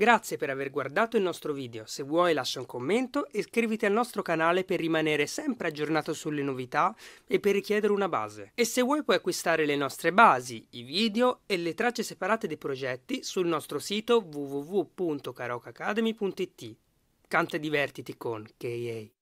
Grazie per aver guardato il nostro video, se vuoi lascia un commento e iscriviti al nostro canale per rimanere sempre aggiornato sulle novità e per richiedere una base. E se vuoi puoi acquistare le nostre basi, i video e le tracce separate dei progetti sul nostro sito www.karaokeacademy.it. Canta e divertiti con KA.